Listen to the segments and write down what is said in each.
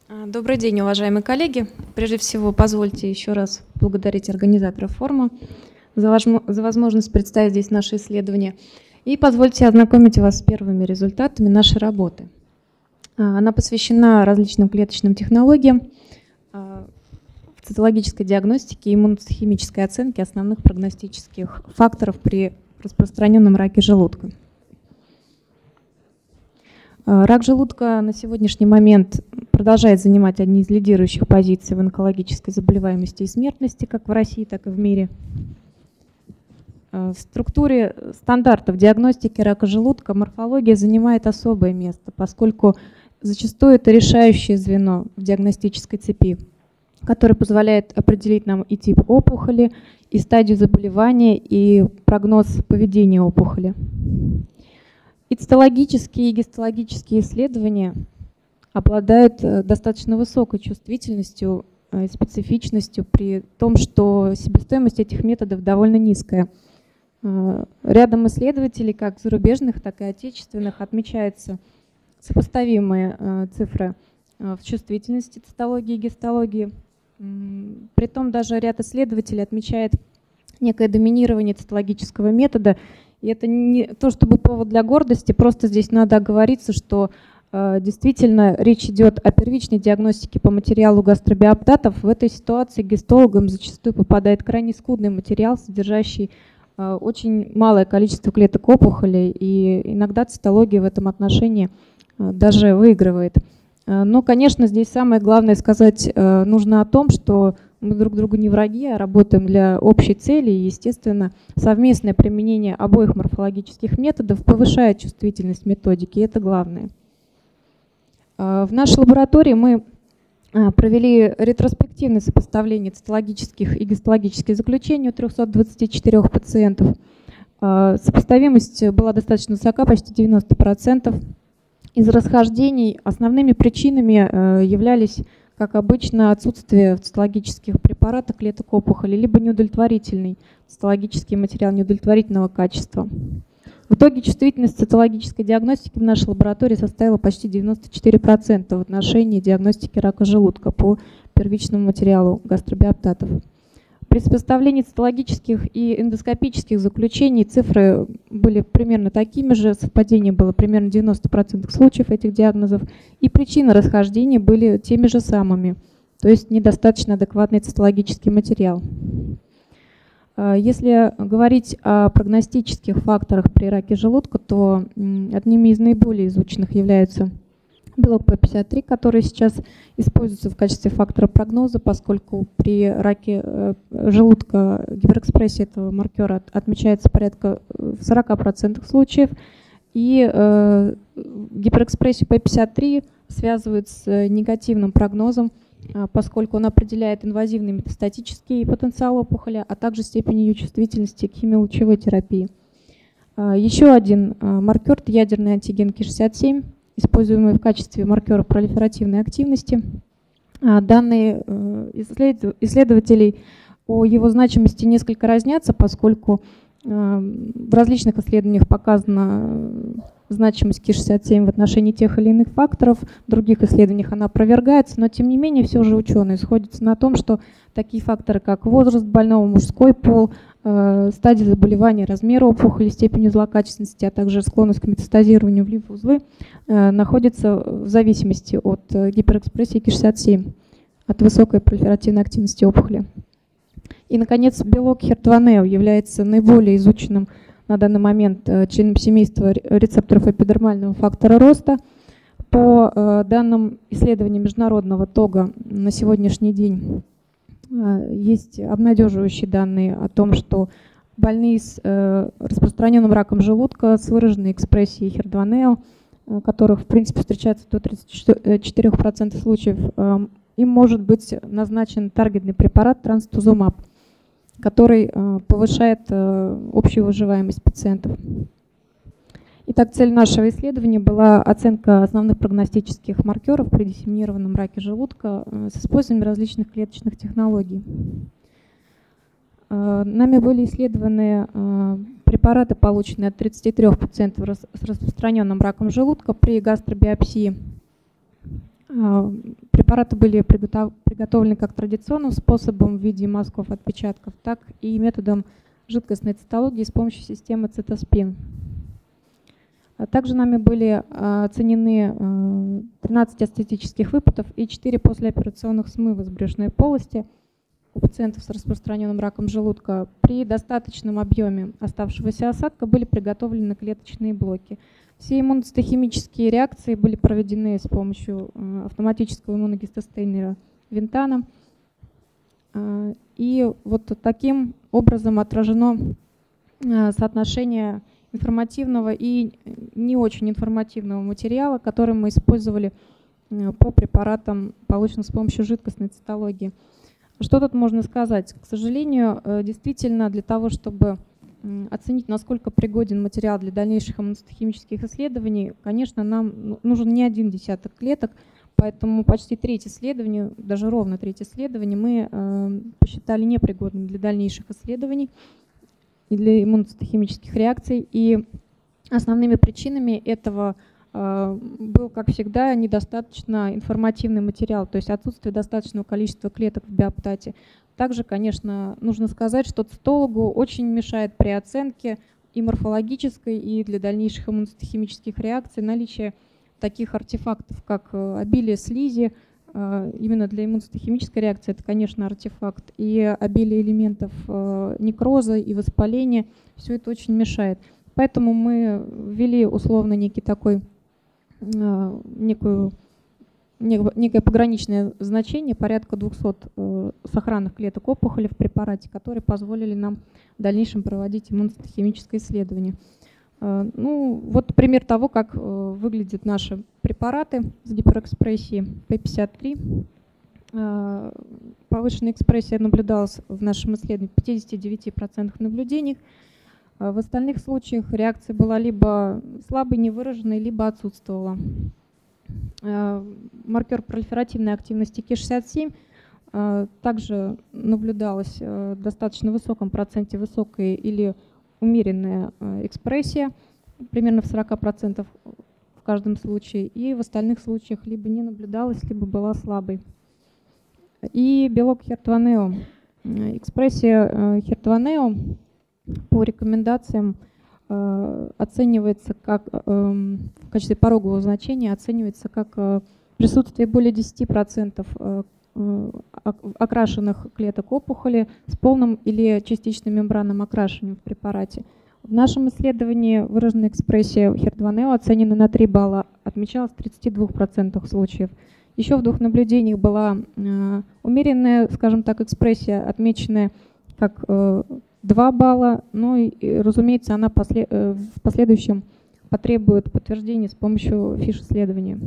Добрый день, уважаемые коллеги. Прежде всего, позвольте еще раз поблагодарить организаторов форума за возможность представить здесь наше исследование. И позвольте ознакомить вас с первыми результатами нашей работы. Она посвящена различным клеточным технологиям в цитологической диагностике и иммуноцитохимической оценке основных прогностических факторов при распространенном раке желудка. Рак желудка на сегодняшний момент продолжает занимать одни из лидирующих позиций в онкологической заболеваемости и смертности как в России, так и в мире. В структуре стандартов диагностики рака желудка морфология занимает особое место, поскольку зачастую это решающее звено в диагностической цепи, которое позволяет определить нам и тип опухоли, и стадию заболевания, и прогноз поведения опухоли. И цитологические и гистологические исследования обладают достаточно высокой чувствительностью и специфичностью, при том, что себестоимость этих методов довольно низкая. Рядом исследователей, как зарубежных, так и отечественных, отмечаются сопоставимые цифры в чувствительности цитологии и гистологии. Притом даже ряд исследователей отмечает некое доминирование цитологического метода. И это не то чтобы повод для гордости, просто здесь надо оговориться, что действительно речь идет о первичной диагностике по материалу гастробиоптатов. В этой ситуации гистологам зачастую попадает крайне скудный материал, содержащий очень малое количество клеток опухолей, и иногда цитология в этом отношении даже выигрывает. Но, конечно, здесь самое главное сказать нужно о том, что мы друг другу не враги, а работаем для общей цели. И, естественно, совместное применение обоих морфологических методов повышает чувствительность методики, и это главное. В нашей лаборатории мы провели ретроспективное сопоставление цитологических и гистологических заключений у 324 пациентов. Сопоставимость была достаточно высока, почти 90%. Из расхождений основными причинами являлись, как обычно, отсутствие в цитологических препаратах клеток опухоли, либо неудовлетворительный цитологический материал неудовлетворительного качества. В итоге чувствительность цитологической диагностики в нашей лаборатории составила почти 94% в отношении диагностики рака желудка по первичному материалу гастробиоптатов. При сопоставлении цитологических и эндоскопических заключений цифры были примерно такими же, совпадение было примерно 90% случаев этих диагнозов, и причины расхождения были теми же самыми, то есть недостаточно адекватный цитологический материал. Если говорить о прогностических факторах при раке желудка, то одними из наиболее изученных являются белок P53, который сейчас используется в качестве фактора прогноза, поскольку при раке желудка гиперэкспрессия этого маркера отмечается порядка в 40% случаев, и гиперэкспрессию P53 связывают с негативным прогнозом, поскольку он определяет инвазивный метастатический потенциал опухоли, а также степень ее чувствительности к химиолучевой терапии. Еще один маркер – ядерный антиген Ki-67, используемый в качестве маркера пролиферативной активности. Данные исследователей о его значимости несколько разнятся, поскольку в различных исследованиях показана значимость Ki-67 в отношении тех или иных факторов, в других исследованиях она опровергается, но тем не менее все же ученые сходятся на том, что такие факторы, как возраст больного, мужской пол, стадия заболевания, размер опухоли, степень злокачественности, а также склонность к метастазированию в лимфоузлы находятся в зависимости от гиперэкспрессии Ki-67, от высокой пролиферативной активности опухоли. И, наконец, белок HER2-neo является наиболее изученным на данный момент членом семейства рецепторов эпидермального фактора роста. По данным исследования международного ТОГа на сегодняшний день есть обнадеживающие данные о том, что больные с распространенным раком желудка с выраженной экспрессией HER2-neo, которых в принципе встречается до 34% случаев, им может быть назначен таргетный препарат трастузумаб, который повышает общую выживаемость пациентов. Итак, цель нашего исследования была оценка основных прогностических маркеров при диссеминированном раке желудка с использованием различных клеточных технологий. Нами были исследованы препараты, полученные от 33 пациентов с распространенным раком желудка при гастробиопсии. Препараты были приготовлены как традиционным способом в виде мазков отпечатков, так и методом жидкостной цитологии с помощью системы цитоспин. Также нами были оценены 13 астетических выпадов и 4 послеоперационных смыва с брюшной полости у пациентов с распространенным раком желудка. При достаточном объеме оставшегося осадка были приготовлены клеточные блоки. Все иммуностохимические реакции были проведены с помощью автоматического иммуногистостейнера Винтана. И вот таким образом отражено соотношение информативного и не очень информативного материала, который мы использовали по препаратам, полученным с помощью жидкостной цитологии. Что тут можно сказать? К сожалению, действительно, для того, чтобы оценить, насколько пригоден материал для дальнейших иммуностохимических исследований, конечно, нам нужен не один десяток клеток, поэтому почти треть исследований, даже ровно треть исследований мы посчитали непригодным для дальнейших исследований и для иммуностохимических реакций. И основными причинами этого был, как всегда, недостаточно информативный материал, то есть отсутствие достаточного количества клеток в биоптате. Также, конечно, нужно сказать, что цитологу очень мешает при оценке и морфологической, и для дальнейших иммуностохимических реакций наличие таких артефактов, как обилие слизи. Именно для иммуностохимической реакции это, конечно, артефакт, и обилие элементов некроза и воспаления. Все это очень мешает. Поэтому мы ввели условно некий такой, некое пограничное значение, порядка 200 сохранных клеток опухоли в препарате, которые позволили нам в дальнейшем проводить иммуностохимическое исследование. Ну, вот пример того, как выглядят наши препараты с гиперэкспрессией P53. Повышенная экспрессия наблюдалась в нашем исследовании в 59% наблюдениях. В остальных случаях реакция была либо слабой, невыраженной, либо отсутствовала. Маркер пролиферативной активности Ki-67 также наблюдалась в достаточно высоком проценте высокой или умеренная экспрессия, примерно в 40% в каждом случае, и в остальных случаях либо не наблюдалась, либо была слабой. И белок HER2-NEO. Экспрессия HER2-NEO по рекомендациям оценивается как в качестве порогового значения, оценивается как присутствие более 10% окрашенных клеток опухоли с полным или частичным мембранным окрашиванием в препарате. В нашем исследовании выраженная экспрессия HER2-NEO оценена на 3 балла, отмечалась в 32% случаев. Еще в 2 наблюдениях была умеренная, скажем так, экспрессия, отмеченная как 2 балла, но, и, разумеется, она в последующем потребует подтверждения с помощью фиш-исследования.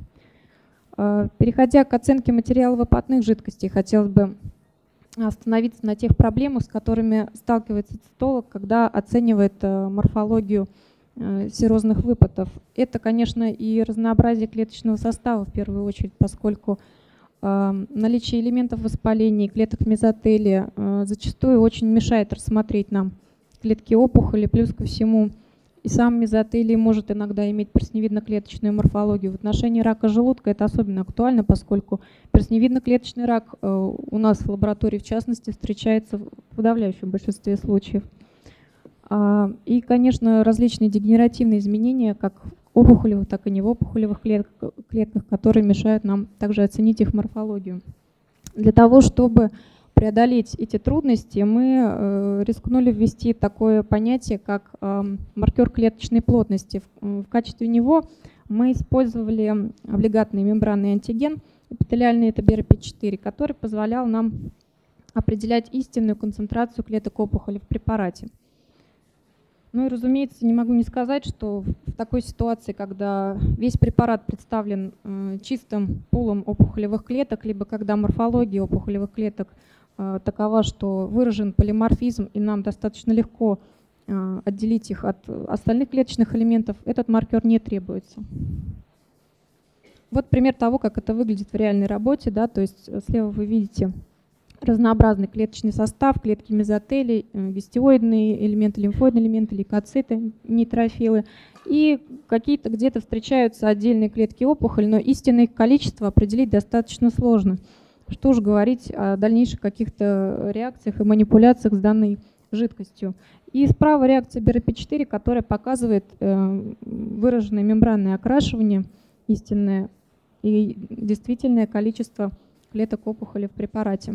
Переходя к оценке материала выпадных жидкостей, хотелось бы остановиться на тех проблемах, с которыми сталкивается цитолог, когда оценивает морфологию серозных выпадов. Это, конечно, и разнообразие клеточного состава в первую очередь, поскольку наличие элементов воспаления, клеток мезотелия зачастую очень мешает рассмотреть нам клетки опухоли, плюс ко всему и сам мезотелий может иногда иметь перстневидно-клеточную морфологию. В отношении рака желудка это особенно актуально, поскольку перстневидно-клеточный рак у нас в лаборатории, в частности, встречается в подавляющем большинстве случаев. И, конечно, различные дегенеративные изменения, как в опухолевых, так и не в опухолевых клетках, которые мешают нам также оценить их морфологию. Для того, чтобы преодолеть эти трудности, мы рискнули ввести такое понятие, как маркер клеточной плотности. В качестве него мы использовали облигатный мембранный антиген, эпителиальный, это BRP4, который позволял нам определять истинную концентрацию клеток опухоли в препарате. Ну и, разумеется, не могу не сказать, что в такой ситуации, когда весь препарат представлен чистым пулом опухолевых клеток, либо когда морфология опухолевых клеток такова, что выражен полиморфизм, и нам достаточно легко отделить их от остальных клеточных элементов, этот маркер не требуется. Вот пример того, как это выглядит в реальной работе. Да, то есть слева вы видите разнообразный клеточный состав, клетки мезотелий, гистиоидные элементы, лимфоидные элементы, лейкоциты, нейтрофилы. И какие-то где-то встречаются отдельные клетки опухоли, но истинное их количество определить достаточно сложно. Что уж говорить о дальнейших каких-то реакциях и манипуляциях с данной жидкостью. И справа реакция BRP4, которая показывает выраженное мембранное окрашивание, истинное и действительное количество клеток опухоли в препарате.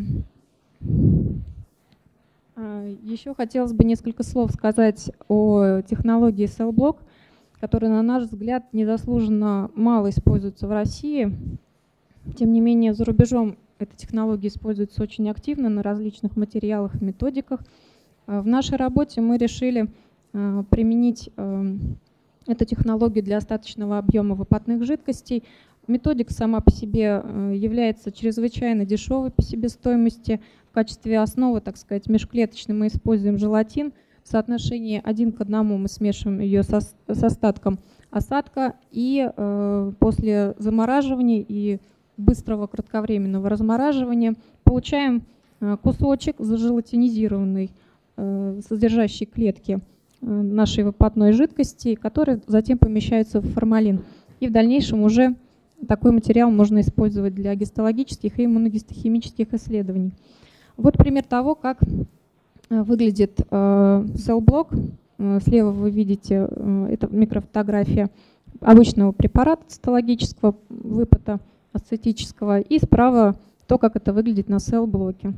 Еще хотелось бы несколько слов сказать о технологии CellBlock, которая, на наш взгляд, незаслуженно мало используется в России. Тем не менее, за рубежом эта технология используется очень активно на различных материалах и методиках. В нашей работе мы решили применить эту технологию для остаточного объема выпадных жидкостей. Методика сама по себе является чрезвычайно дешевой по себестоимости. В качестве основы, так сказать, межклеточной мы используем желатин. В соотношении 1 к 1 мы смешиваем ее с остатком осадка. И после замораживания и быстрого кратковременного размораживания получаем кусочек зажелатинизированный, содержащий клетки нашей выпадной жидкости, который затем помещается в формалин. И в дальнейшем уже такой материал можно использовать для гистологических и иммуногистохимических исследований. Вот пример того, как выглядит CellBlock. Слева вы видите, это микрофотография обычного препарата цитологического выпада ацетического, и справа то, как это выглядит на CellBlock.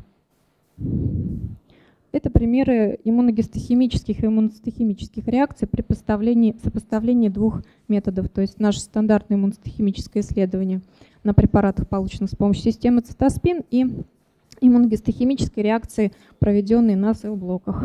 Это примеры иммуногистохимических и иммуноцитохимических реакций при сопоставлении двух методов, то есть наше стандартное иммуноцитохимическое исследование на препаратах, полученных с помощью системы цитоспин, и иммуногистохимической реакции, проведенной на CellBlock'ах.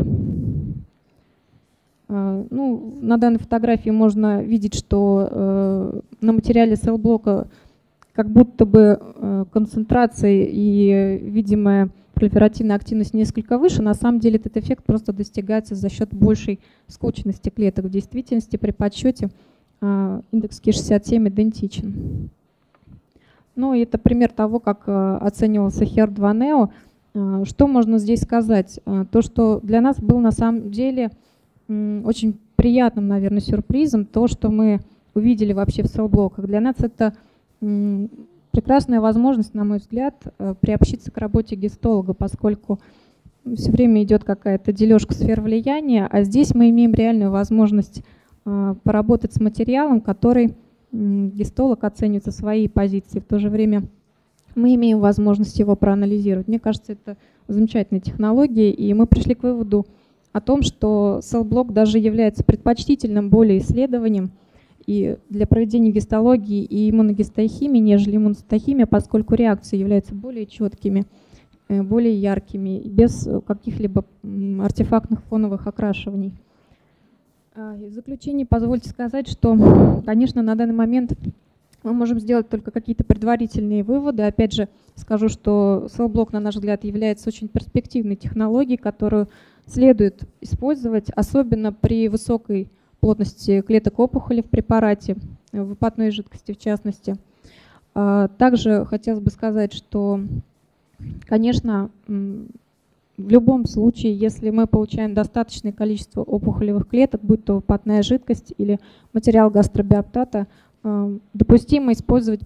Ну, на данной фотографии можно видеть, что на материале CellBlock как будто бы концентрация и видимая пролиферативная активность несколько выше. На самом деле этот эффект просто достигается за счет большей скучности клеток. В действительности при подсчете индекс Ki-67 идентичен. Ну, и это пример того, как оценивался HER2-NEO. Что можно здесь сказать? То, что для нас был на самом деле очень приятным, наверное, сюрпризом, то, что мы увидели вообще в CellBlock'ах. Для нас это прекрасная возможность, на мой взгляд, приобщиться к работе гистолога, поскольку все время идет какая-то дележка сфер влияния, а здесь мы имеем реальную возможность поработать с материалом, который гистолог оценивает со своей позиции. В то же время мы имеем возможность его проанализировать. Мне кажется, это замечательная технология, и мы пришли к выводу о том, что CellBlock даже является предпочтительным более исследованием и для проведения гистологии и иммуногистохимии, нежели иммуноцитохимия, поскольку реакции являются более четкими, более яркими, без каких-либо артефактных фоновых окрашиваний. В заключение позвольте сказать, что, конечно, на данный момент мы можем сделать только какие-то предварительные выводы. Опять же, скажу, что CellBlock, на наш взгляд, является очень перспективной технологией, которую следует использовать, особенно при высокой плотности клеток опухоли в препарате, в выпадной жидкости в частности. Также хотелось бы сказать, что, конечно, в любом случае, если мы получаем достаточное количество опухолевых клеток, будь то выпадная жидкость или материал гастробиоптата, допустимо использовать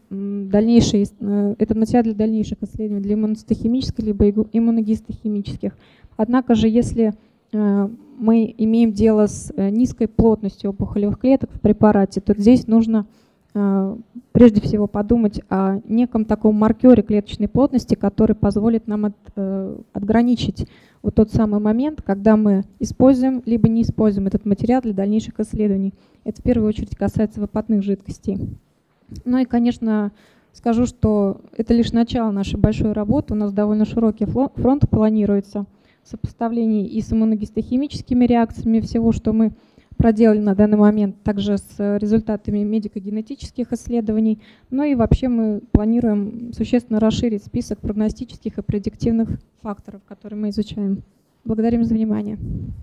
этот материал для дальнейших исследований, для иммуноцитохимических либо иммуногистохимических. Однако же, если мы имеем дело с низкой плотностью опухолевых клеток в препарате, то здесь нужно прежде всего подумать о неком таком маркере клеточной плотности, который позволит нам отграничить вот тот самый момент, когда мы используем либо не используем этот материал для дальнейших исследований. Это в первую очередь касается выпадных жидкостей. Ну и, конечно, скажу, что это лишь начало нашей большой работы. У нас довольно широкий фронт планируется в сопоставлении и с иммуногистохимическими реакциями всего, что мы проделали на данный момент, также с результатами медико-генетических исследований. Ну и вообще мы планируем существенно расширить список прогностических и предиктивных факторов, которые мы изучаем. Благодарим за внимание.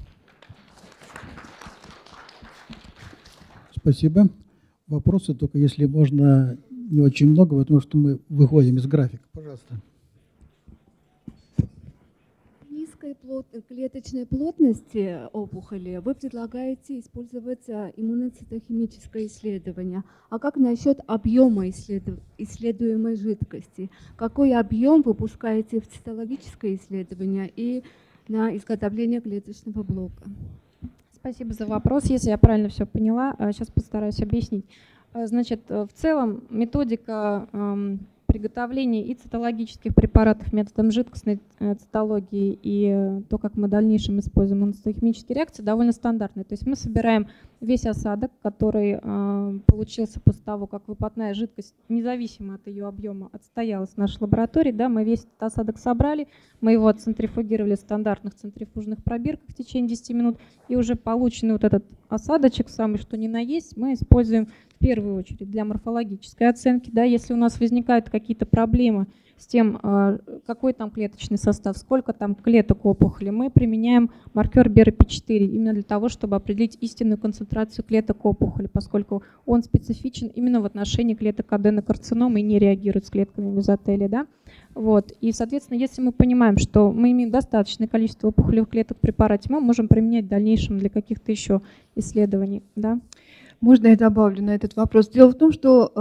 Спасибо. Вопросы, только если можно, не очень много, потому что мы выходим из графика. Пожалуйста. низкой клеточной плотности опухоли вы предлагаете использовать иммуноцитохимическое исследование. А как насчет объема исследуемой жидкости? Какой объем вы пускаете в цитологическое исследование и на изготовление клеточного блока? Спасибо за вопрос. Если я правильно все поняла, сейчас постараюсь объяснить. Значит, в целом методика приготовления и цитологических препаратов методом жидкостной цитологии и то, как мы в дальнейшем используем иммуноцитохимические реакции, довольно стандартная. То есть мы собираем весь осадок, который получился после того, как выпадная жидкость, независимо от ее объема, отстоялась в нашей лаборатории. Да, мы весь этот осадок собрали, мы его отцентрифугировали в стандартных центрифужных пробирках в течение 10 минут, и уже полученный вот этот осадочек, самый что ни на есть, мы используем в первую очередь для морфологической оценки. Да, если у нас возникают какие-то проблемы с тем, какой там клеточный состав, сколько там клеток опухоли, мы применяем маркер BRP4 именно для того, чтобы определить истинную концентрацию клеток опухоли, поскольку он специфичен именно в отношении клеток аденокарциномы и не реагирует с клетками мезотелия. Да? Вот. И, соответственно, если мы понимаем, что мы имеем достаточное количество опухолевых клеток в препарате, мы можем применять в дальнейшем для каких-то еще исследований. Да? Можно я добавлю на этот вопрос? Дело в том, что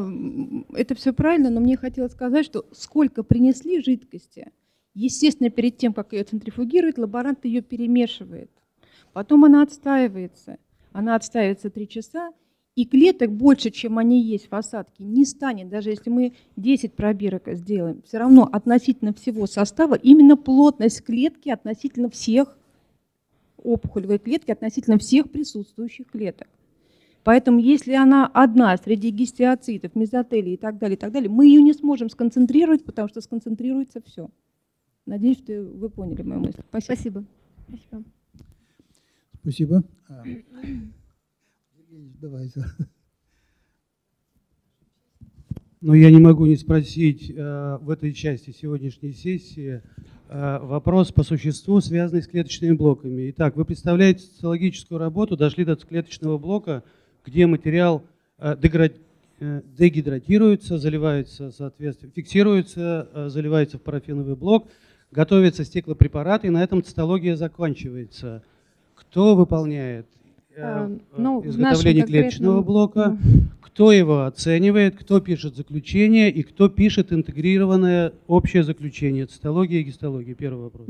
это все правильно, но мне хотелось сказать, что сколько принесли жидкости, естественно, перед тем, как ее центрифугировать, лаборант ее перемешивает. Потом она отстаивается 3 часа, и клеток больше, чем они есть в осадке, не станет, даже если мы 10 пробирок сделаем. Все равно относительно всего состава именно плотность клетки относительно всех опухолевой клетки, относительно всех присутствующих клеток. Поэтому если она одна среди гистиоцитов, мезотелий и так далее, мы ее не сможем сконцентрировать, потому что сконцентрируется все. Надеюсь, что вы поняли мою мысль. Спасибо. Спасибо. Спасибо. Давайте. Но я не могу не спросить в этой части сегодняшней сессии вопрос по существу, связанный с клеточными блоками. Итак, вы представляете социологическую работу, дошли до клеточного блока, где материал дегидратируется, заливается, соответственно, фиксируется, заливается в парафиновый блок, готовится стеклопрепарат, и на этом цитология заканчивается. Кто выполняет изготовление клеточного блока, кто его оценивает, кто пишет заключение и кто пишет интегрированное общее заключение цитологии и гистологии? Первый вопрос.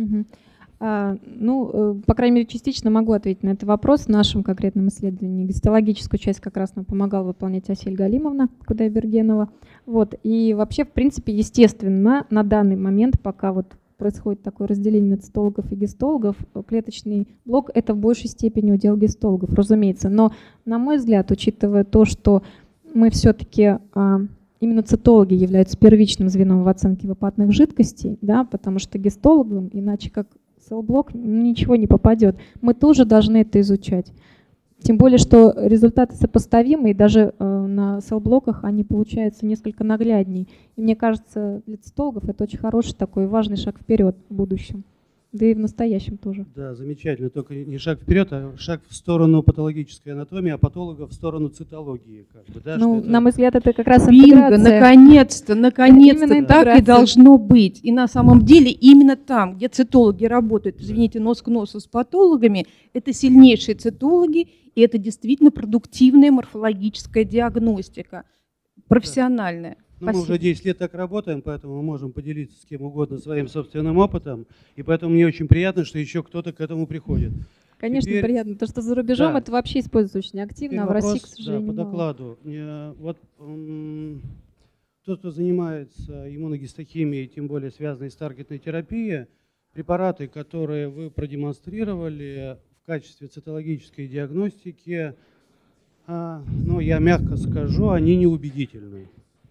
По крайней мере, частично могу ответить на этот вопрос. В нашем конкретном исследовании гистологическую часть как раз нам помогала выполнять Асель Галимовна Кудайбергенова. Вот. И вообще, в принципе, естественно, на данный момент, пока вот происходит такое разделение на цитологов и гистологов, клеточный блок – это в большей степени удел гистологов, разумеется. Но, на мой взгляд, учитывая то, что мы все-таки именно цитологи являются первичным звеном в оценке выпадных жидкостей, да, потому что гистологам, иначе как селл-блок, ничего не попадет. Мы тоже должны это изучать. Тем более, что результаты сопоставимы, и даже на селл-блоках они получаются несколько наглядней. И мне кажется, для цитологов это очень хороший такой важный шаг вперед в будущем. Да и в настоящем тоже. Да, замечательно. Только не шаг вперед, а шаг в сторону патологической анатомии, а патологов в сторону цитологии. Как бы, да, на мой взгляд, это как раз интеграция. Наконец-то так и должно быть. И на самом деле именно там, где цитологи работают, извините, нос к носу с патологами, это сильнейшие цитологи, и это действительно продуктивная морфологическая диагностика, профессиональная. Мы уже 10 лет так работаем, поэтому мы можем поделиться с кем угодно своим собственным опытом, и поэтому мне очень приятно, что еще кто-то к этому приходит. Конечно, приятно, потому что за рубежом это вообще используется очень активно, а в России, к сожалению, по докладу. Вот тот, кто занимается иммуногистохимией, тем более связанной с таргетной терапией, препараты, которые вы продемонстрировали в качестве цитологической диагностики, я мягко скажу, они неубедительны.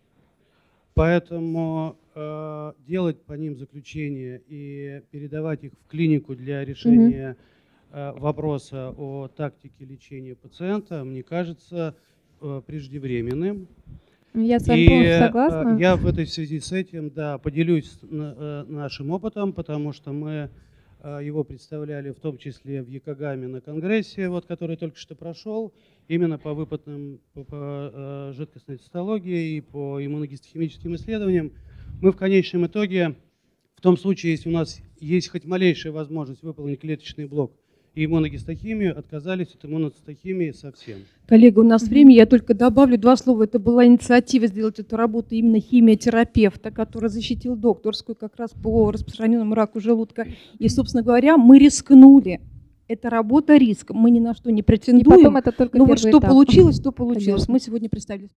Поэтому делать по ним заключение и передавать их в клинику для решения вопроса о тактике лечения пациента, мне кажется, преждевременным. Я с вами полностью согласна. Я в этой связи с этим поделюсь нашим опытом, потому что мы его представляли в том числе в Якогаме на конгрессе, который только что прошел, именно по выпадным по жидкостной цитологии и по иммуногистохимическим исследованиям. Мы в конечном итоге в том случае, если у нас есть хоть малейшая возможность выполнить клеточный блок и иммуногистохимию, отказались от иммуноцитохимии совсем. Коллега, у нас время, я только добавлю 2 слова. Это была инициатива сделать эту работу именно химиотерапевта, который защитил докторскую как раз по распространенному раку желудка. И, собственно говоря, мы рискнули. Это работа риск. Мы ни на что не И претендуем. потом это только Но вот первый что этап. получилось, то получилось. Конечно. Мы сегодня представили.